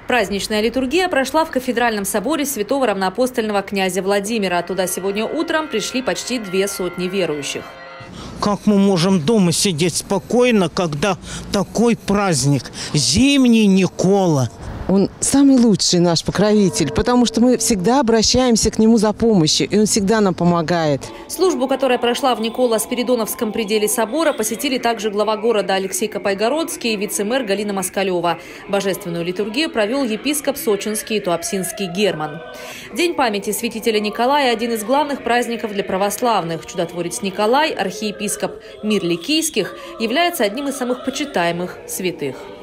Праздничная литургия прошла в кафедральном соборе святого равноапостольного князя Владимира. Туда сегодня утром пришли почти 200 верующих. Как мы можем дома сидеть спокойно, когда такой праздник? Зимний Никола. Он самый лучший наш покровитель, потому что мы всегда обращаемся к нему за помощью, и он всегда нам помогает. Службу, которая прошла в Николо-Спиридоновском пределе собора, посетили также глава города Алексей Копайгородский и вице-мэр Галина Москалева. Божественную литургию провел епископ сочинский и туапсинский Герман. День памяти святителя Николая – один из главных праздников для православных. Чудотворец Николай, архиепископ Мир Ликийских, является одним из самых почитаемых святых.